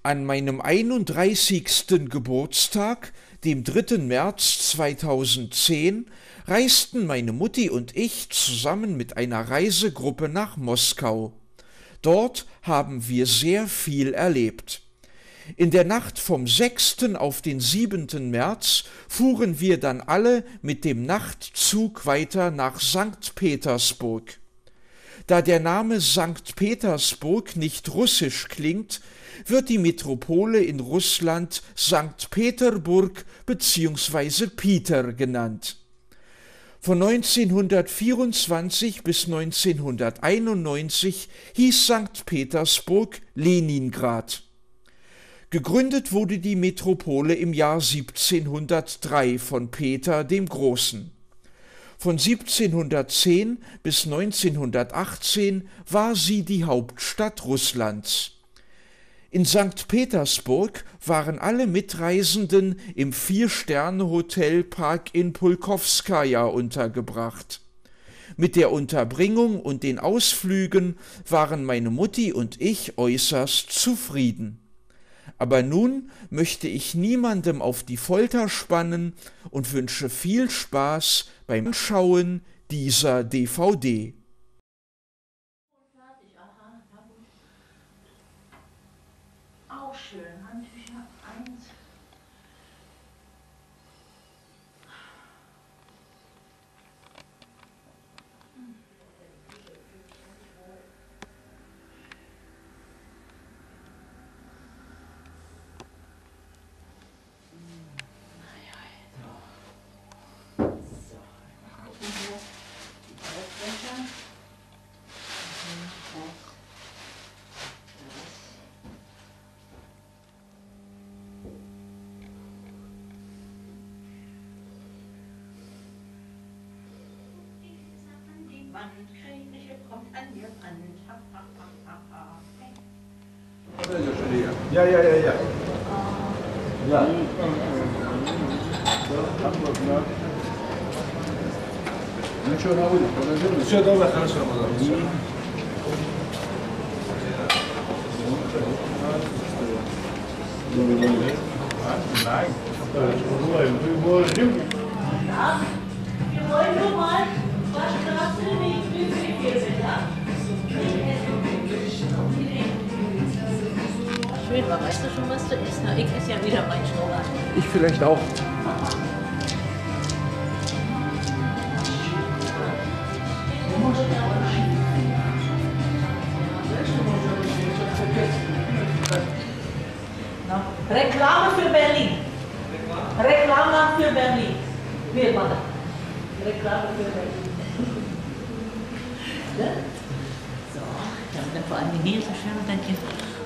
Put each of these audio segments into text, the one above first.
An meinem 31. Geburtstag, dem 3. März 2010, reisten meine Mutti und ich zusammen mit einer Reisegruppe nach Moskau. Dort haben wir sehr viel erlebt. In der Nacht vom 6. auf den 7. März fuhren wir dann alle mit dem Nachtzug weiter nach Sankt Petersburg. Da der Name Sankt Petersburg nicht russisch klingt, wird die Metropole in Russland Sankt Peterburg bzw. Piter genannt. Von 1924 bis 1991 hieß Sankt Petersburg Leningrad. Gegründet wurde die Metropole im Jahr 1703 von Peter dem Großen. Von 1710 bis 1918 war sie die Hauptstadt Russlands. In Sankt Petersburg waren alle Mitreisenden im 4-Sterne-Hotel-Park in Pulkowskaja untergebracht. Mit der Unterbringung und den Ausflügen waren meine Mutti und ich äußerst zufrieden. Aber nun möchte ich niemandem auf die Folter spannen und wünsche viel Spaß beim Anschauen dieser DVD. Auch schön, Handtücher 1. Wandkrähe kommt an die Wand. Ha, ha, ha, ha, ha. Ja. Ja. Ничего на улице, подожди. Все, давай, хорошо, пожалуйста. Nein. Wir wollen nur mal, was Straße nicht übrig ist, ja? Schön, aber weißt du schon, was du isst? Na, ich esse ja wieder mein Schnurrbart. Ich vielleicht auch. Reklame für Berlin. Reklame für Berlin. Wir machen. Reklame für Berlin. Ja? So, dann vor allem hier so schön und dann hier.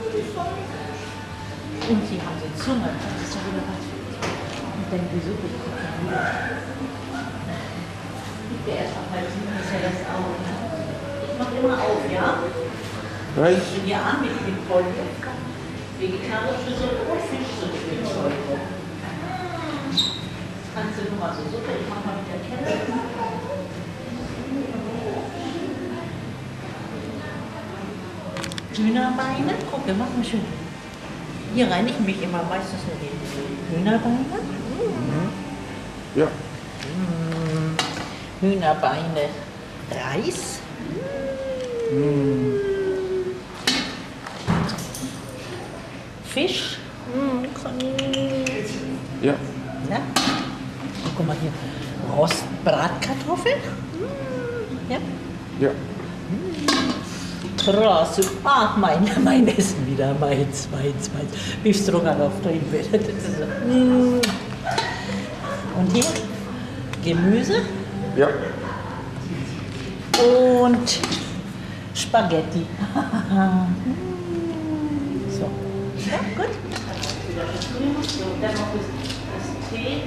Und sie haben die Zunge. Das ist ja wieder was. Und dann die Suppe. Ich gehe erst mal halten, das ist ja das Auge. Ich mach immer auf, ja? Reich. Ich bin ja an mit dem Vollkorn. Vegetarische Suppe und Fischsuppe mit Vollkorn. Kannst du nur mal so Suppe, ich mach mal mit der Kelle. Hühnerbeine, guck, wir machen schön. Hier rein ich mich immer meistens nur die Hühnerbeine. Ja. Hühnerbeine, Reis. Fisch. Ja. Ja. Und guck mal hier, Rostbratkartoffeln. Ja. Ja. Krass. Ach, mein Essen wieder. Meins. Beef Stroganoff drin wird. Und hier Gemüse. Ja. Und Spaghetti. So. Ja, gut. So, dann noch das Tee.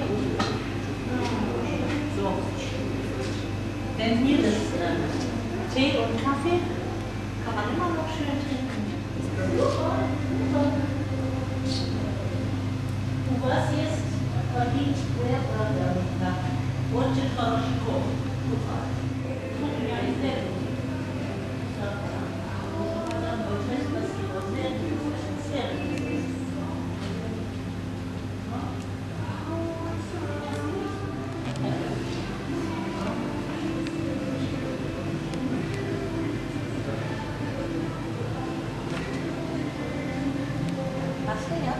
So. Denn hier das Tee und Kaffee kann man immer noch schön trinken. Du was jetzt? Und den Faraschko. Ja, ist sehr gut. Sehr gut. Hast du ja?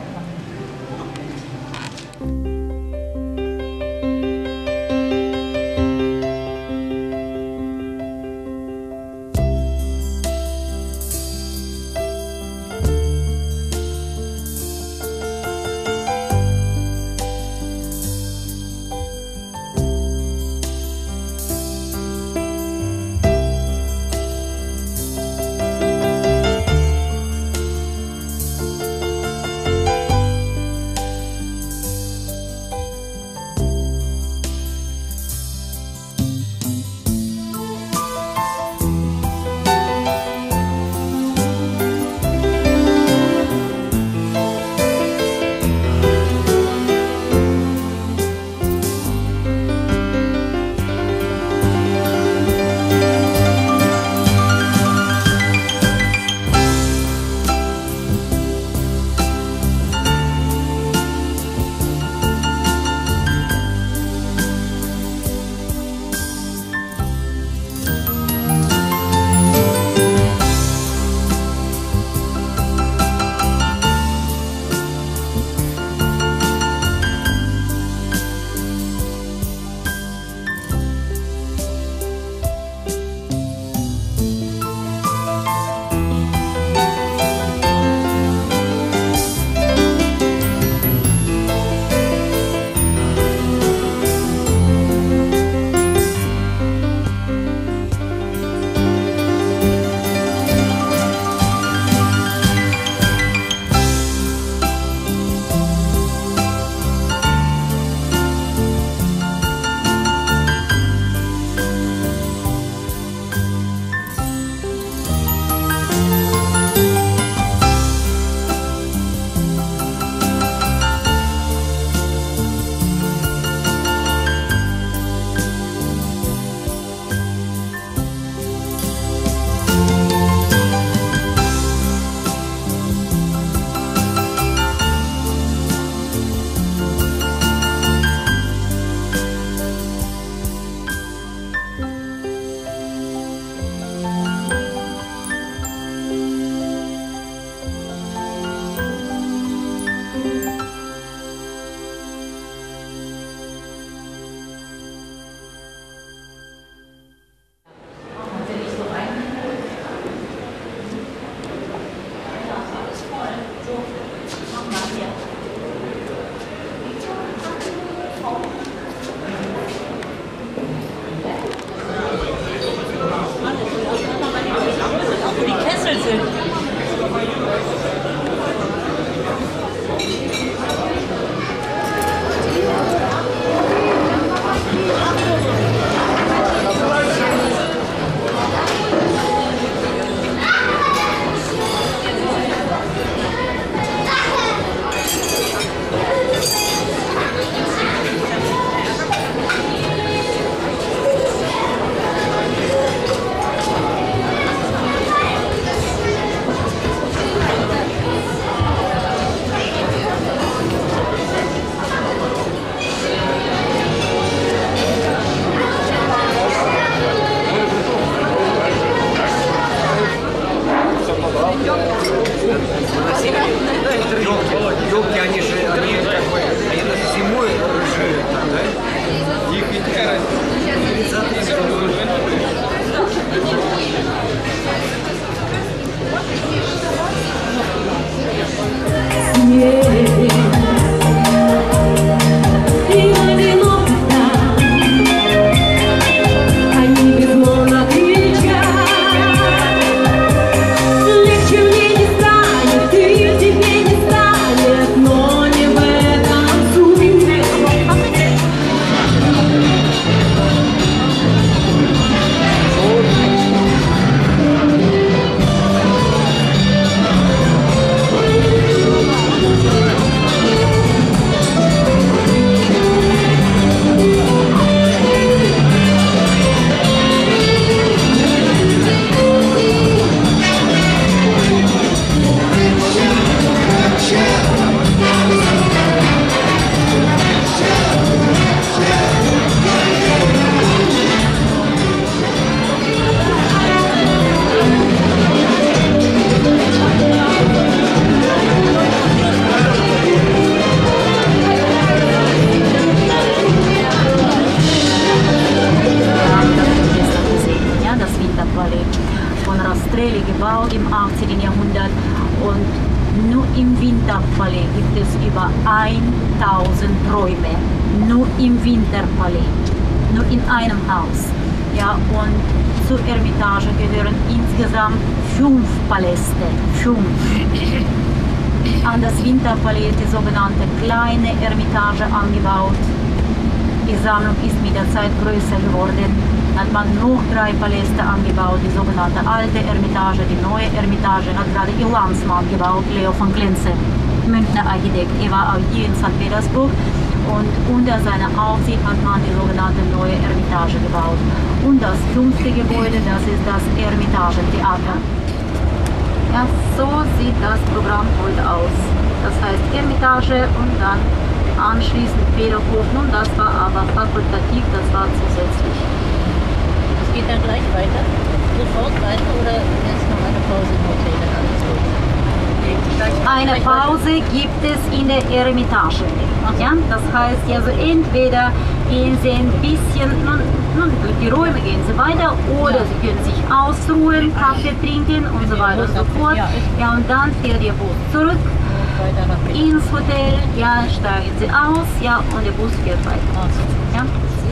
gebaut im 18. Jahrhundert und nur im Winterpalais gibt es über 1000 Räume. Nur im Winterpalais, nur in einem Haus. Ja, und zur Ermitage gehören insgesamt 5 Paläste. 5. An das Winterpalais ist die sogenannte kleine Ermitage angebaut. Die Sammlung ist mit der Zeit größer geworden. Hat man noch 3 Paläste angebaut, die sogenannte alte Ermitage, die neue Ermitage hat gerade ihr Landsmann gebaut, Leo von Klenze, Münchner Architekt. Er war auch hier in St. Petersburg und unter seiner Aufsicht hat man die sogenannte neue Ermitage gebaut. Und das 5. Gebäude, das ist das Ermitagetheater. Ja, so sieht das Programm heute aus. Das heißt Ermitage und dann anschließend Federhofen und das war aber fakultativ, das war zusätzlich. Es geht dann gleich weiter, sofort weiter oder erst noch eine Pause im Hotel, dann alles gut? Eine Pause gibt es in der Eremitage. Ja, das heißt, also entweder gehen Sie ein bisschen, nun, die Räume gehen Sie weiter oder Sie können sich ausruhen, Kaffee trinken und so weiter und so fort. Ja, und dann fährt Ihr Bus zurück ins Hotel, ja, steigen Sie aus, ja, und der Bus fährt weiter. Ja.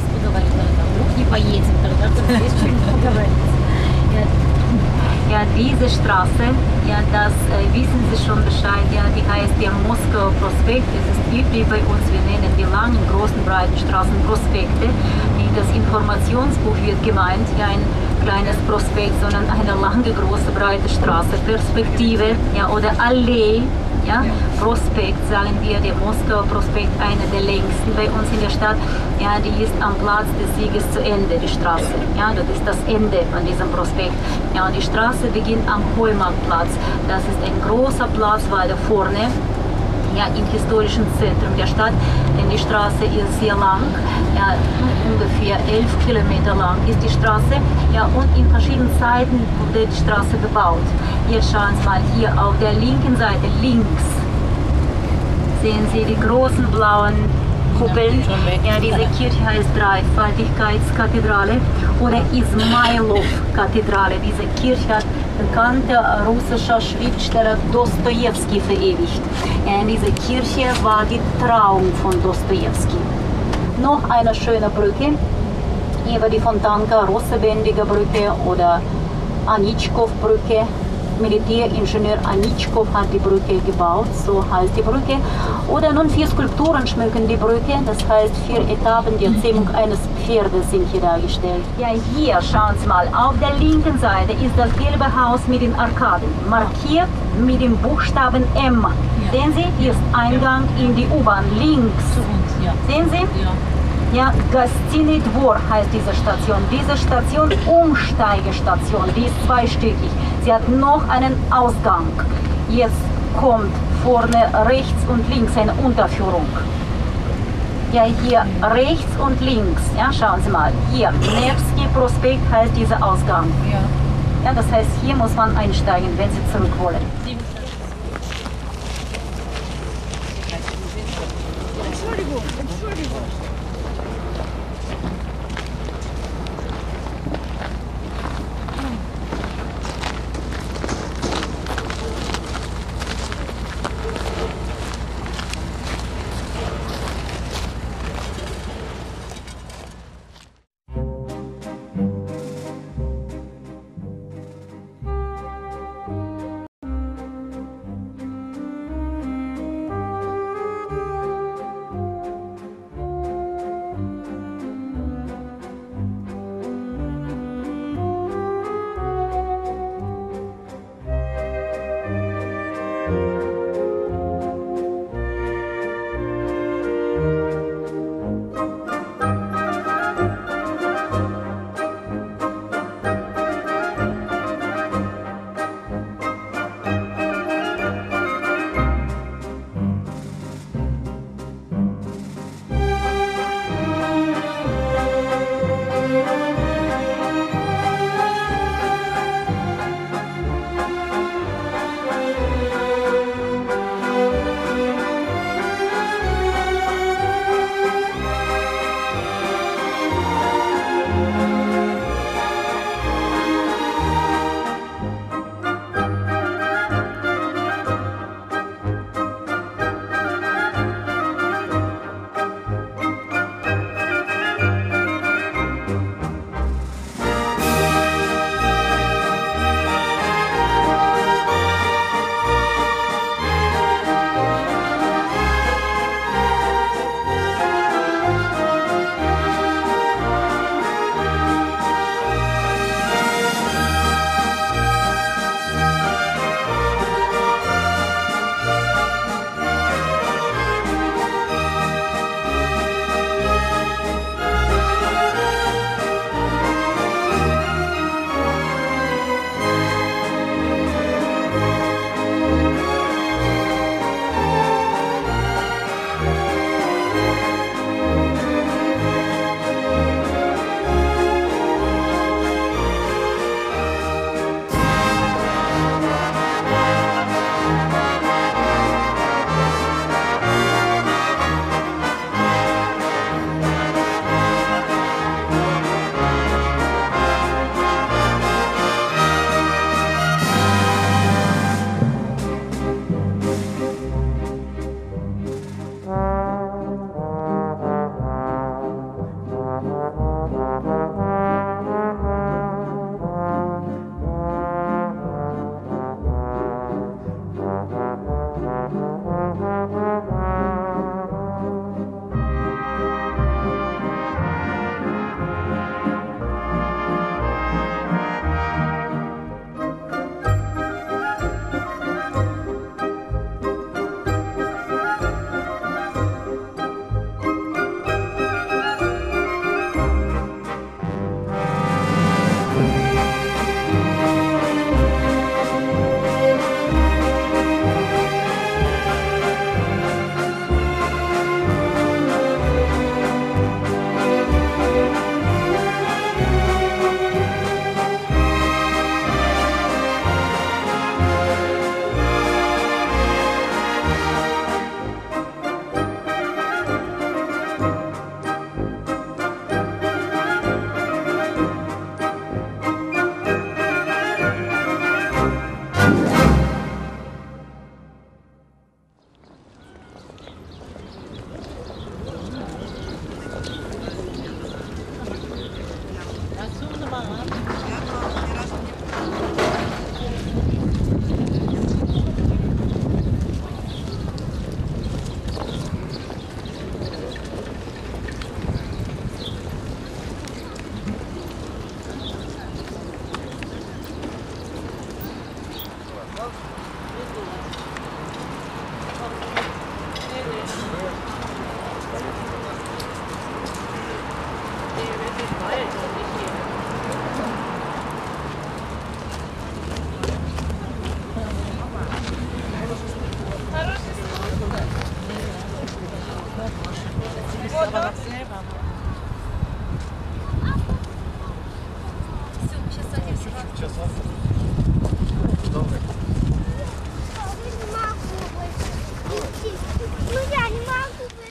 Ja, diese Straße, ja, das wissen Sie schon Bescheid, ja, die heißt der Moskauer Prospekt. Es ist üblich bei uns, wir nennen die langen, großen, breiten Straßen Prospekte. In das Informationsbuch wird gemeint, ja, ein kleines Prospekt, sondern eine lange, große, breite Straße, Perspektive, ja, oder Allee. Ja, Prospekt, sagen wir, der Moskauer Prospekt, einer der längsten bei uns in der Stadt. Ja, die ist am Platz des Sieges zu Ende, die Straße. Ja, das ist das Ende von diesem Prospekt. Ja, und die Straße beginnt am Heumarktplatz. Das ist ein großer Platz weiter vorne, ja, im historischen Zentrum der Stadt, denn die Straße ist sehr lang, ja, ungefähr 11 Kilometer lang ist die Straße, ja, und in verschiedenen Zeiten wurde die Straße bebaut. Jetzt schauen Sie mal hier auf der linken Seite, links, sehen Sie die großen blauen Kuppeln. Ja, diese Kirche heißt Dreifaltigkeitskathedrale oder Ismailov-Kathedrale. Diese Kirche hat bekannter russischer Schriftsteller Dostojewski verewigt. Ja, in dieser Kirche war die Trauung von Dostojewski. Noch eine schöne Brücke über die Fontanka, Rossebändiger Brücke oder Anitschkow-Brücke. Militäringenieur Anitschkow hat die Brücke gebaut, so heißt die Brücke. Oder nun 4 Skulpturen schmücken die Brücke, das heißt 4 Etappen der Zähmung eines Pferdes sind hier dargestellt. Ja, hier schauen Sie mal, auf der linken Seite ist das gelbe Haus mit den Arkaden, markiert mit dem Buchstaben M. Ja. Sehen Sie, hier ist Eingang in die U-Bahn, links. Sehen Sie? Ja. Ja, Gostiny Dvor heißt diese Station. Diese Station, Umsteigestation, die ist zweistöckig. Sie hat noch einen Ausgang. Jetzt kommt vorne rechts und links eine Unterführung. Ja, hier rechts und links, ja, schauen Sie mal. Hier, Nevsky Prospekt heißt dieser Ausgang. Ja. Ja, das heißt, hier muss man einsteigen, wenn Sie zurück wollen. Entschuldigung. Ну я не могу быть.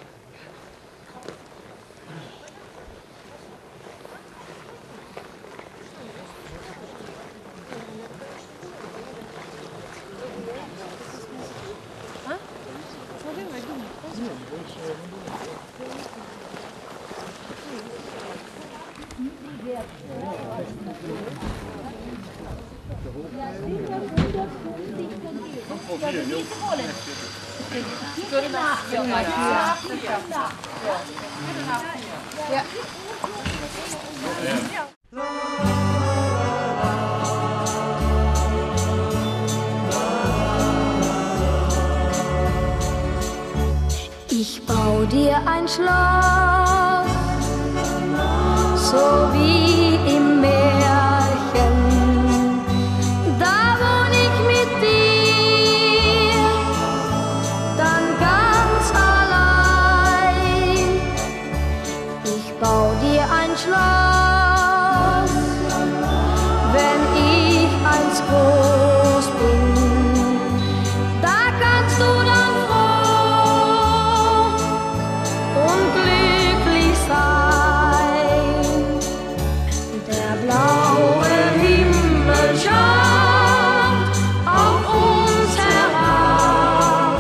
Ich bau dir ein Schloss, so wie im Märchen. Da wohn ich mit dir, dann ganz allein. Ich bau dir ein Schloss, wenn ich einst groß bin. Da kannst du dann froh und glücklich sein. Der blaue Himmel schaut auf uns herab,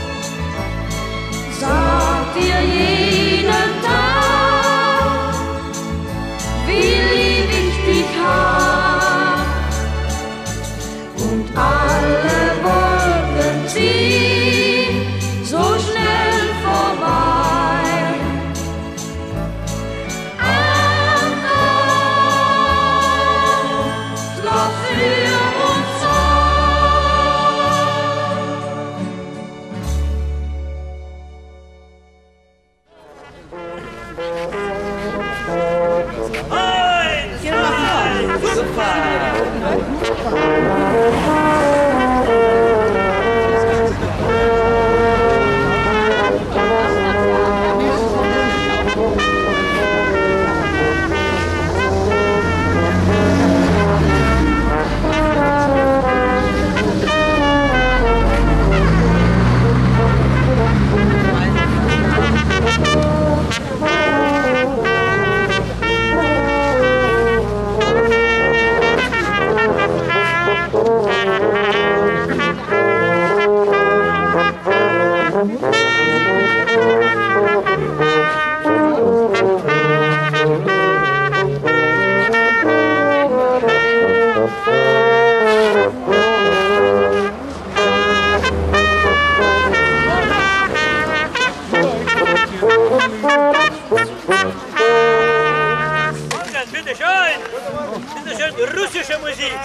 sagt dir jeden Tag, wie lieb ich dich hab. Und alle Wolken ziehen so schnell vorbei. Schloss für uns Bitteschön, russische Musik.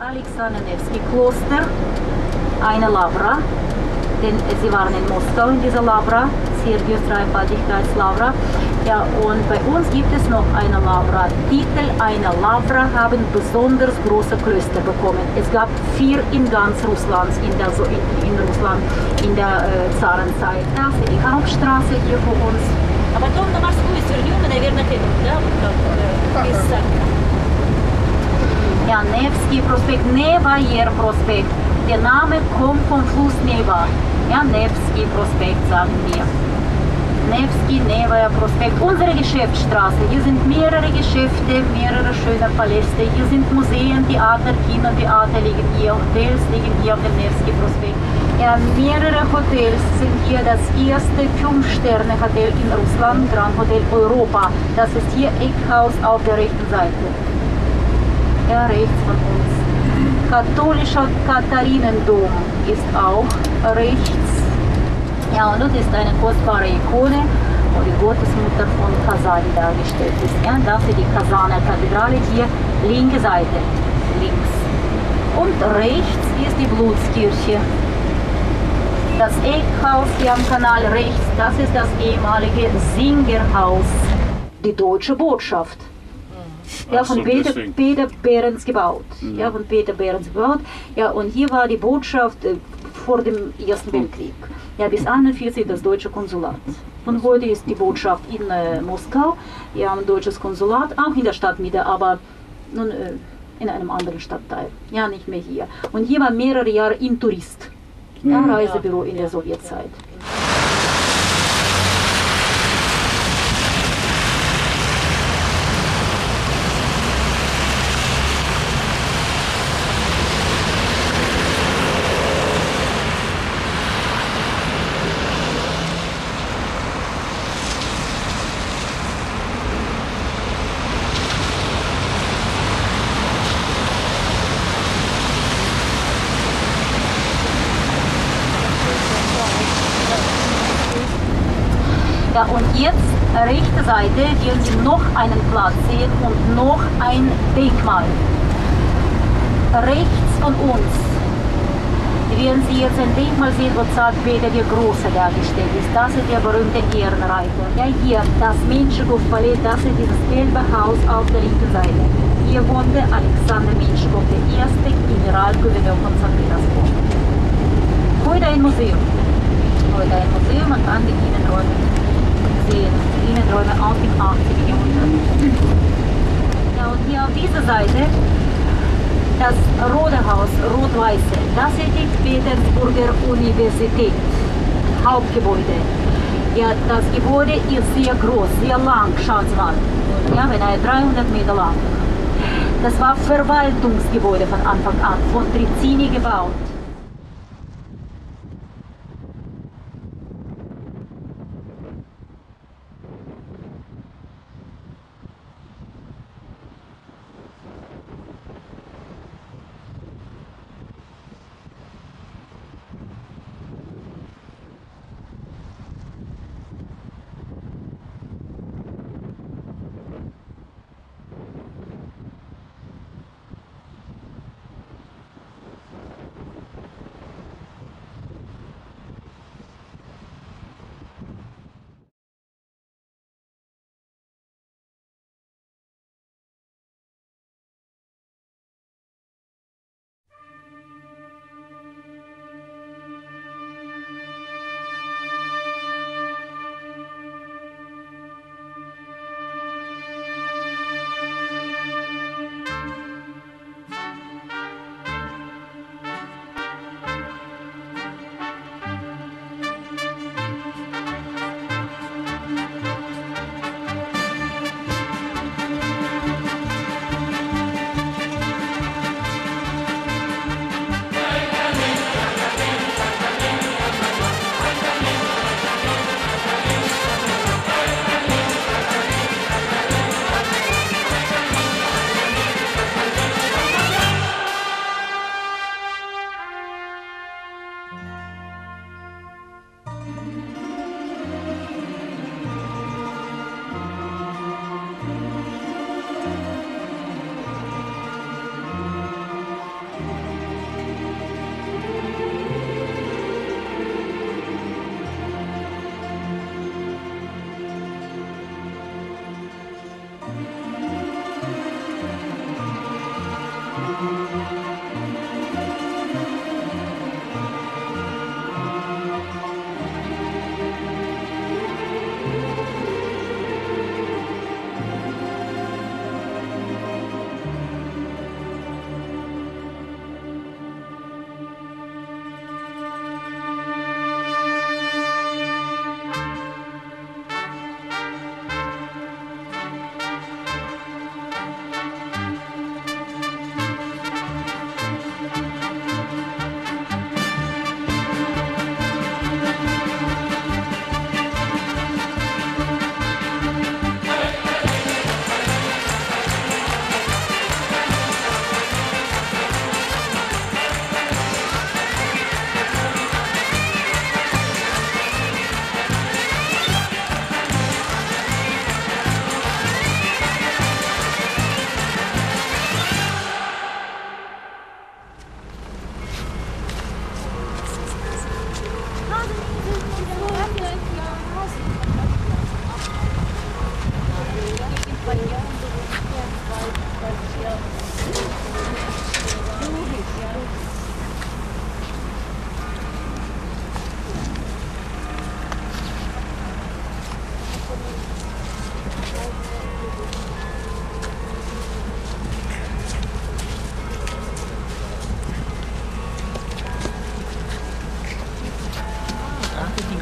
Alexander Nevsky Kloster, eine Lavra, denn sie waren in Moskau in dieser Lavra, Sergius Dreifaltigkeitslavra. Ja, und bei uns gibt es noch eine Lavra. Titel einer Lavra haben besonders große Klöster bekommen. Es gab 4 in ganz Russland, in Russland in der Zarenzeit. Das ist die Hauptstraße hier vor uns. А потом на морскую свернем и, наверное, к этому, да? Вот как из Сахара. Ja, Nevsky Prospekt, Nevayer Prospekt. Der Name kommt vom Fluss Neva. Ja, Nevsky Prospekt sagen wir. Nevsky, Nevayer Prospekt. Unsere Geschäftsstraße. Hier sind mehrere Geschäfte, mehrere schöne Paläste. Hier sind Museen, Theater, Kinotheater liegen hier, Hotels liegen hier auf dem Nevsky Prospekt. Ja, mehrere Hotels sind hier. Das erste 5-Sterne-Hotel in Russland, Grand Hotel Europa. Das ist hier Eckhaus auf der rechten Seite. Ja, rechts von uns. Katholischer Katharinendom ist auch rechts. Ja, und dort ist eine kostbare Ikone, wo die Gottesmutter von Kasan dargestellt ist. Ja, das ist die Kasaner Kathedrale hier, linke Seite, links. Und rechts ist die Blutskirche. Das Eckhaus hier am Kanal rechts, das ist das ehemalige Singerhaus, die Deutsche Botschaft. Ja, von Peter Behrens gebaut. Ja, von Peter Behrens gebaut. Ja, und hier war die Botschaft vor dem Ersten Weltkrieg. Ja, bis 1941 das deutsche Konsulat. Und heute ist die Botschaft in Moskau. Wir haben ein deutsches Konsulat, auch in der Stadt Mitte, aber nun in einem anderen Stadtteil. Ja, nicht mehr hier. Und hier war mehrere Jahre Intourist. Ja, Reisebüro in der Sowjetzeit. Ja, und jetzt rechte Seite werden Sie noch einen Platz sehen und noch ein Denkmal. Rechts von uns werden Sie jetzt ein Denkmal sehen, wo Zar Peter der Große dargestellt ist. Das ist der berühmte Ehrenreiter. Ja, hier, das Menschikow-Palais, das ist dieses gelbe Haus auf der linken Seite. Hier wohnte Alexander Menschikow, der erste Generalgouverneur von St. Petersburg. Heute ein Museum. Heute ein Museum, man kann die Innenräume sehen. Die Innenräume aus dem 80. Jahrhundert. Ja, und hier auf dieser Seite das Rote Haus, Rot-Weiße, das ist die Petersburger Universität, Hauptgebäude. Ja, das Gebäude ist sehr groß, sehr lang, schaut mal. Ja, beinahe 300 Meter lang. Das war Verwaltungsgebäude von Anfang an, von Trizzini gebaut.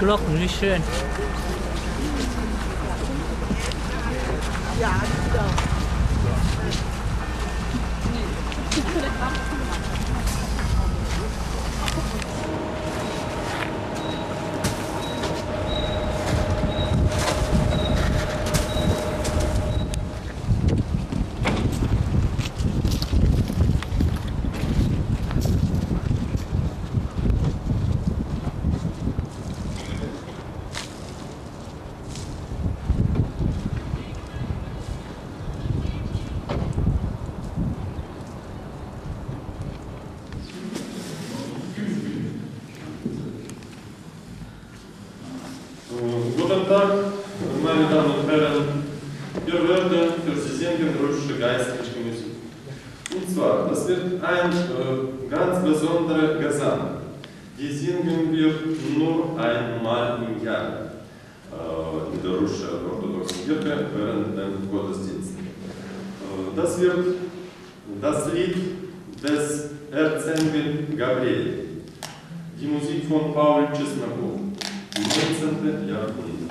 Glocken, wie schön. Ja, genau. Guten Tag, meine Damen und Herren. Wir werden für Sie singen russische geistliche Musik. Und zwar, das wird ein ganz besonderer Gesang. Die singen wir nur einmal im Jahr in der russischen orthodoxen Kirche während dem Gottesdienst. Das wird das Lied des Erzengel Gabriel. Die Musik von Paul Chesnakov. 19. Jahrhundert.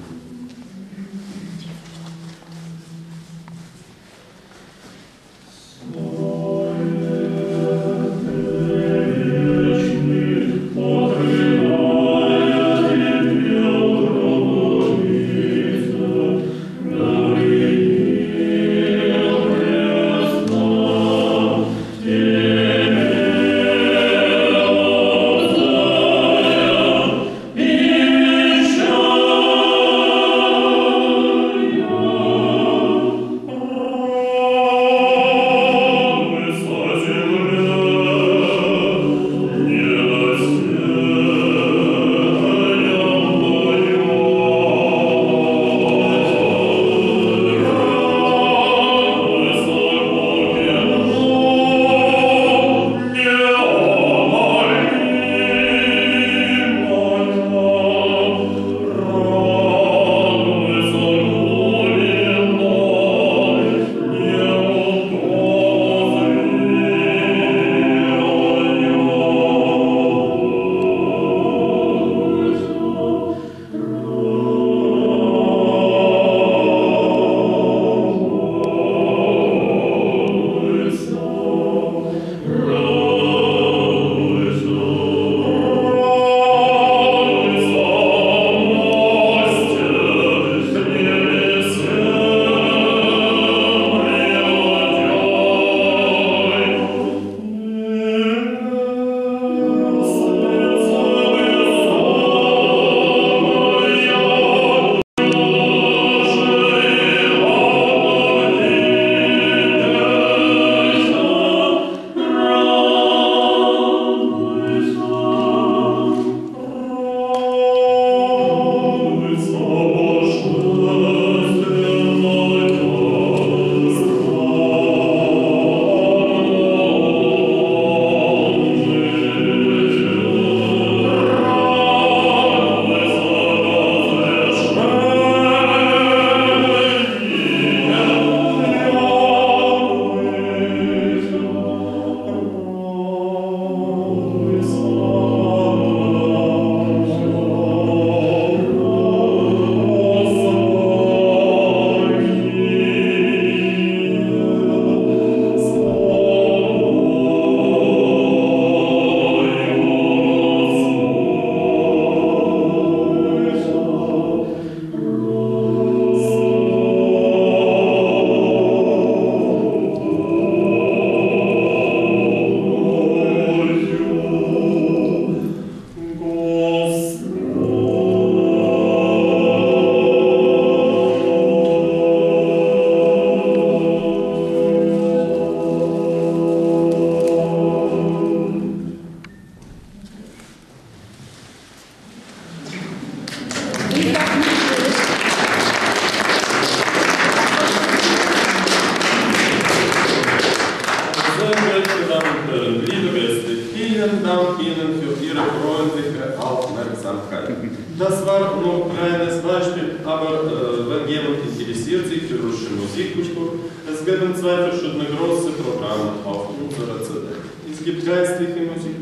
Vielen Dank Ihnen für Ihre freundliche Aufmerksamkeit. Das war nur ein kleines Beispiel, aber wenn jemand interessiert sich für russische Musikkultur, es geben zwei verschiedene große Programme auf unserer CD. Es gibt geistliche Musik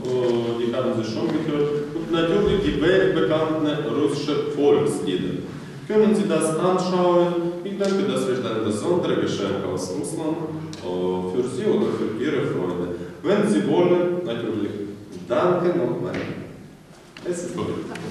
die haben Sie schon gehört. Und natürlich die weltbekannten russische Volkslieder. Können Sie das anschauen? Ich denke, das wird ein besonderes Geschenk aus Russland für Sie oder für Ihre Freunde. Wenn Sie wollen, natürlich. Danke nochmal. Es ist gut.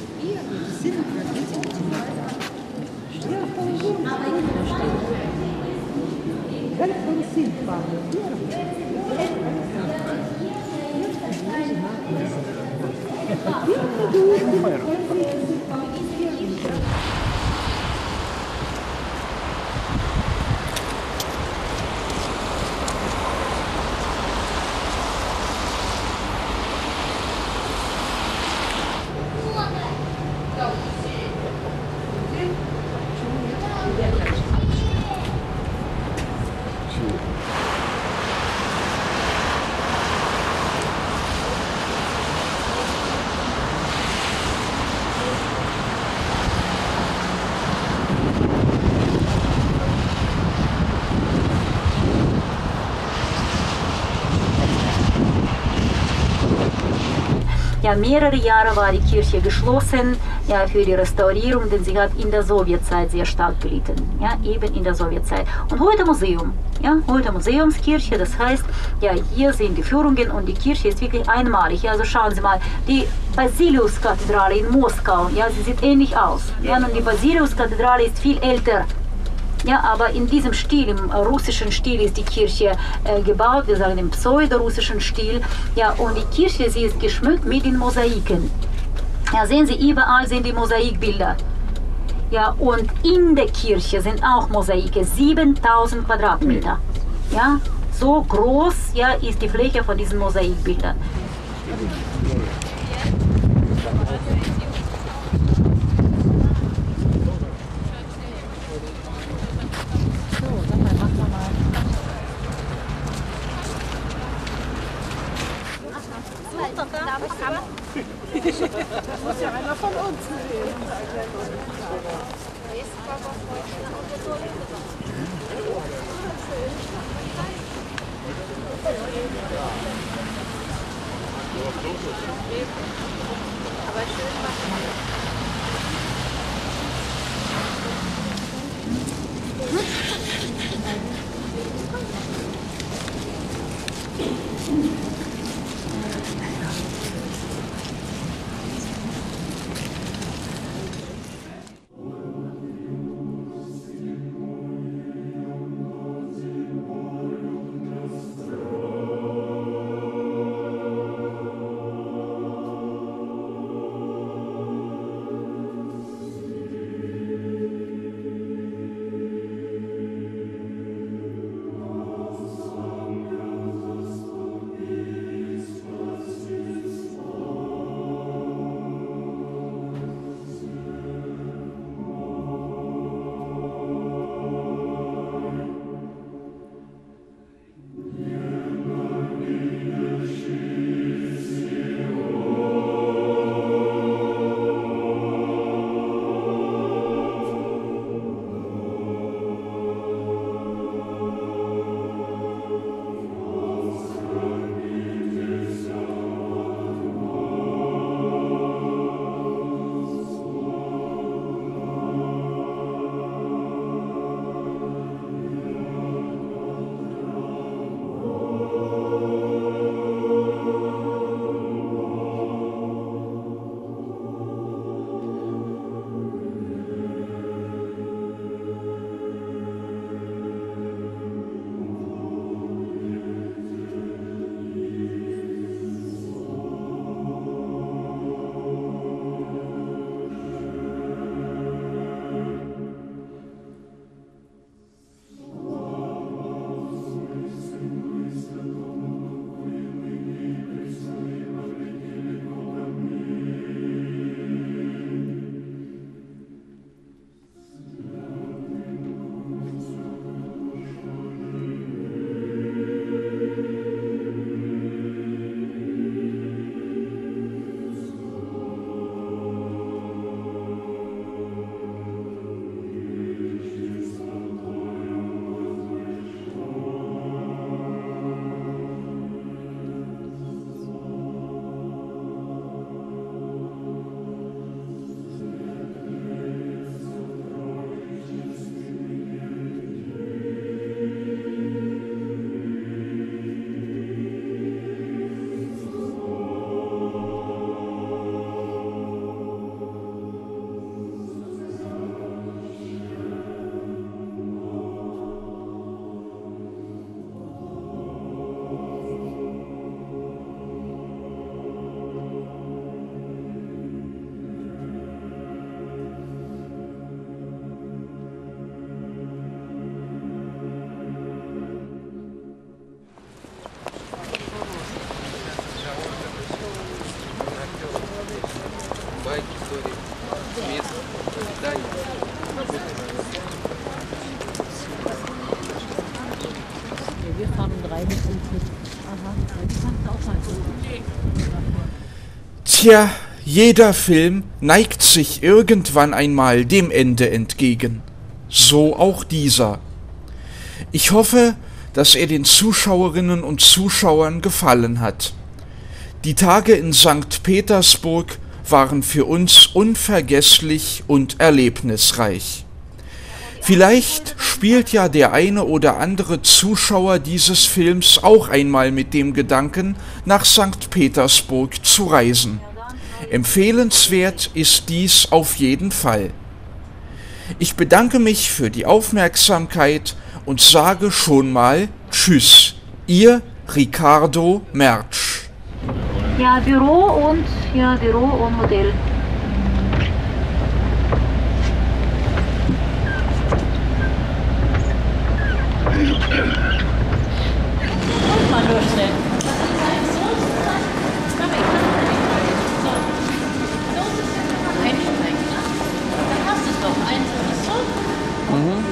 Ja, mehrere Jahre war die Kirche geschlossen, ja, für die Restaurierung, denn sie hat in der Sowjetzeit sehr stark gelitten, ja, eben in der Sowjetzeit. Und heute Museum, ja, heute Museumskirche, das heißt, ja, hier sind die Führungen und die Kirche ist wirklich einmalig. Ja, also schauen Sie mal, die Basiliuskathedrale in Moskau, ja, sie sieht ähnlich aus. Ja, und die Basiliuskathedrale ist viel älter. Ja, aber in diesem Stil, im russischen Stil ist die Kirche gebaut, wir sagen im pseudo-russischen Stil. Ja, und die Kirche, sie ist geschmückt mit den Mosaiken. Ja, sehen Sie, überall sind die Mosaikbilder. Ja, und in der Kirche sind auch Mosaike, 7000 Quadratmeter. Ja, so groß, ja, ist die Fläche von diesen Mosaikbildern. Muss ja einer von uns sehen. Aber schön machen. fahren um 3 mit uns mit. Aha, die kannst du auch mal so. Tja, jeder Film neigt sich irgendwann einmal dem Ende entgegen. So auch dieser. Ich hoffe, dass er den Zuschauerinnen und Zuschauern gefallen hat. Die Tage in St. Petersburg waren für uns unvergesslich und erlebnisreich. Vielleicht spielt ja der eine oder andere Zuschauer dieses Films auch einmal mit dem Gedanken, nach St. Petersburg zu reisen. Empfehlenswert ist dies auf jeden Fall. Ich bedanke mich für die Aufmerksamkeit und sage schon mal Tschüss, Ihr Ricardo Mertsch. Ja, Büro und Modell. Und mal durchstellen. Einsteigen, ne? Dann hast du es doch. Eins ist so. Wahnsinn.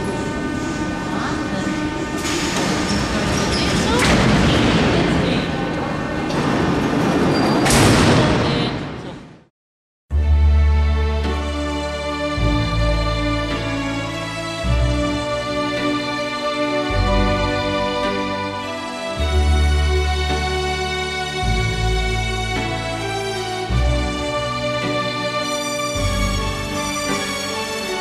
Siehst du? Jetzt geht. So.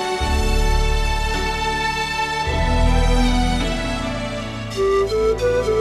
Thank you.